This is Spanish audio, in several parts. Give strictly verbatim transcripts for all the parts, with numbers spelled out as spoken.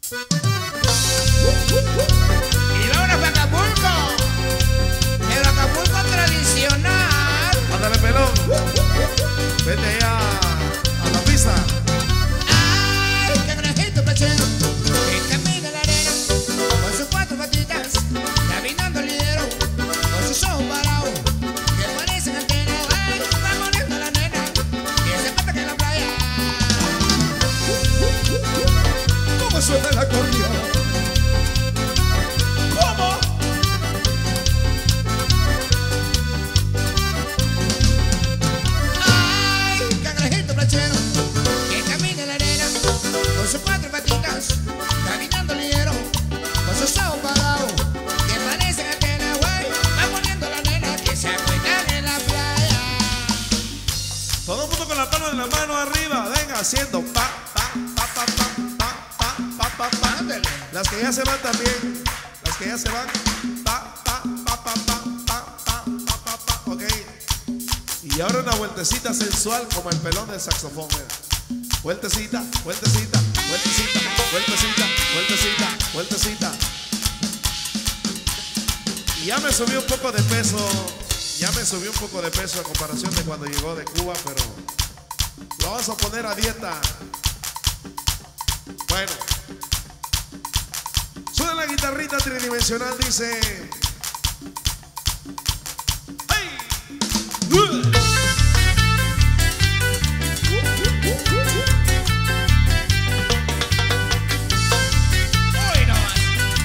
Y vámonos para Acapulco, el Acapulco tradicional. Ándale, pelón. Vete allá a la pista. Ay, qué granjito plachero, que camina en la arena, con sus cuatro patitas, caminando ligero, con sus ojos parados, que parecen antenas. Ay, va poniendo la nena, que se pata que en la playa. ¿Cómo suena el acordeón? ¿Cómo? Ay, cangrejito plachero, que camina en la arena, con sus cuatro patitas, caminando ligero, con sus ojos parados, que parecen antenas, güey, va poniendo la nena, que se acuestan en la playa. Todo el mundo con la palma de la mano arriba. Venga, haciendo pa, pa, pa, pa, pa, pa, pa, pa, pa, pa. Ándale. Las que ya se van también. Las que ya se van. Pa, pa, pa, pa, pa, pa, pa, pa, pa, pa. Ok. Y ahora una vueltecita sensual como el pelón del saxofón. Mira. Vueltecita, vueltecita, vueltecita, vueltecita, vueltecita, vueltecita. Y ya me subió un poco de peso. Ya me subió un poco de peso a comparación de cuando llegó de Cuba, pero lo vamos a poner a dieta. Bueno. Suena la guitarrita tridimensional, dice. ¡Hey! ¡Uh! Hoy nomás.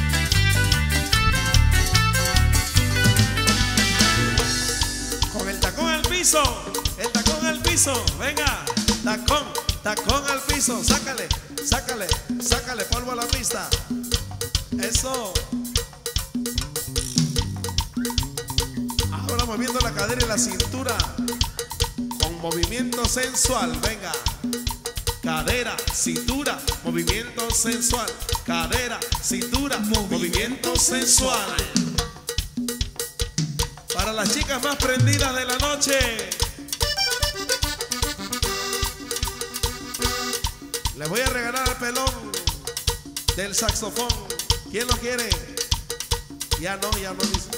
Con el tacón al piso, el tacón al piso, venga, tacón, tacón al piso, sácale, sácale, sácale polvo a la pista. Eso. Ahora moviendo la cadera y la cintura con movimiento sensual, venga. Cadera, cintura, movimiento sensual. Cadera, cintura, movimiento sensual. Para las chicas más prendidas de la noche, les voy a regalar al pelón del saxofón. ¿Quién lo quiere? Ya no, ya no dice.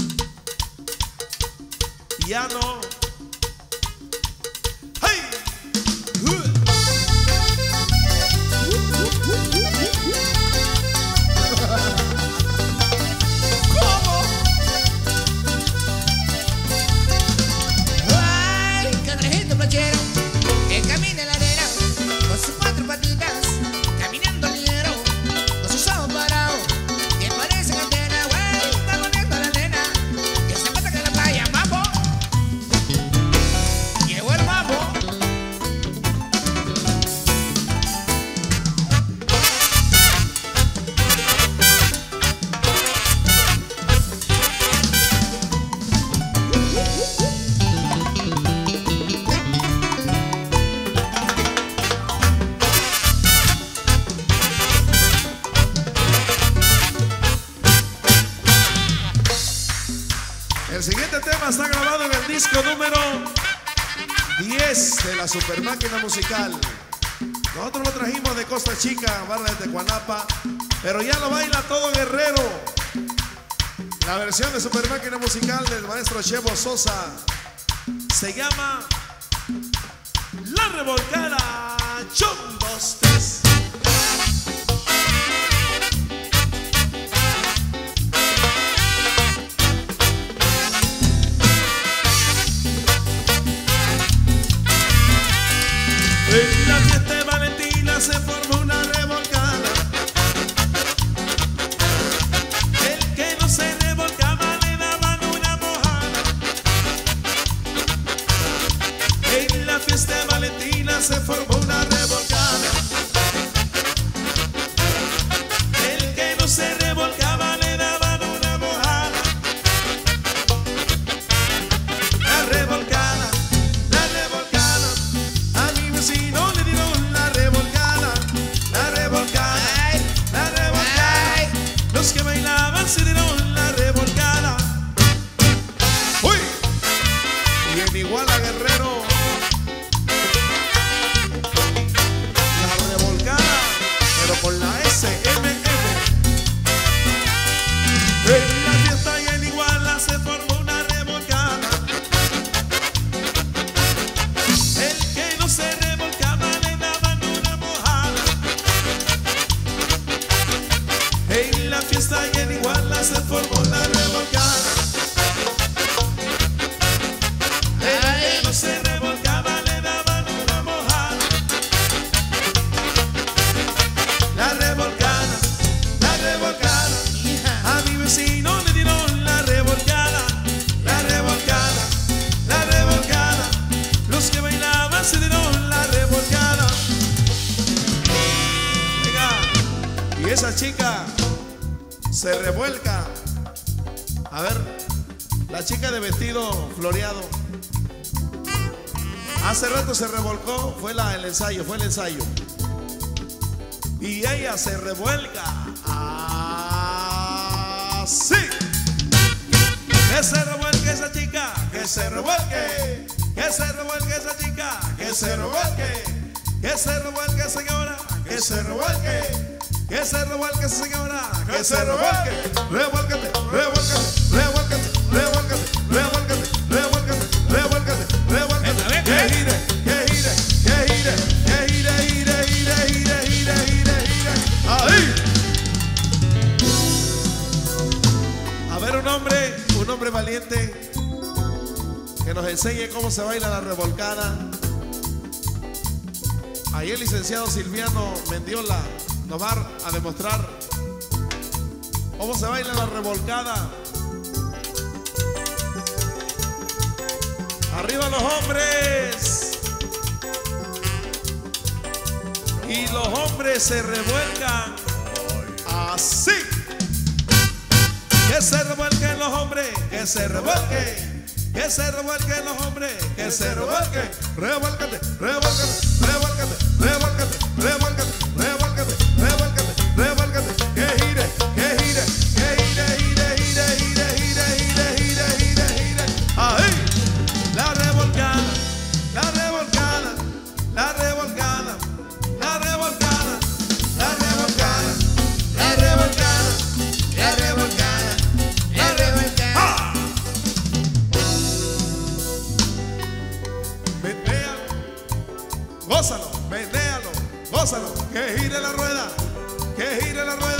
Ya no. ¡Hey! ¡Uh! ¿Cómo? Ay, cangrejito plachero, que camina en la arena, con sus cuatro patitas, caminando ligero, con sus ojos parados, que parecen antenas, güey, está poniendo la nena, que se pata que en la playa. Mambo, llegó el mambo. El siguiente tema está grabado en el disco número diez de la Super Máquina Musical. Nosotros lo trajimos de Costa Chica, barra de Tecuanapa, pero ya lo baila todo Guerrero. La versión de Super Máquina Musical del maestro Chevo Sosa se llama La Revolcada. Chon, dos, tres. En la fiesta de Valentina se formó una revolcada. El que no se revolcaba le daban una mojada. En la fiesta de Valentina se formó una revolcada. fiesta y en Iguala se formó la revolcada. El que no se revolcaba le daban una mojada. La revolcada, la revolcada, a mi vecino le dieron la revolcada. La revolcada, la revolcada, los que bailaban se dieron la revolcada. Venga, y esa chica se revuelca. A ver, la chica de vestido floreado. Hace rato se revolcó, fue la, el ensayo, fue el ensayo. Y ella se revuelca. Así. Que se revuelque esa chica, que se revuelque. Que se revuelque esa chica, que se revuelque. Que se revuelque señora, que se revuelque. Que se revuelque señora, que se revuelque. Revuélcate, revuélcate, revuélcate, revuélcate, revuélcate, revuélcate, revuélcate, revuélcate. Que gire, que gire, que gire, que gire, gire, gire, gire, gire, gire, gire. Ahí. A ver un hombre, un hombre valiente que nos enseñe cómo se baila la revolcada. Ahí el licenciado Silviano Mendiola nos va a demostrar cómo se baila la revolcada. Arriba los hombres. Y los hombres se revuelcan así. Que se revuelquen los hombres, que se revuelquen. Que se revuelquen los hombres, que se revuelquen. Revuélcate, revuélcate, revuélcate, revuélcate, revuélcate, revuélcate, revuélcate, revuélcate. Que gire, que gire, que gire, gire, gire, gire, gire, gire, gire, gire, gire. Ahí. La revolcada, la revolcada, la revolcada, la revolcada, la revolcada, la revolcada, la revolcada, la revolcada. ¡Ah! Menéalo, gózalo, menéalo, gózalo, que gire la rueda, que gire la rueda.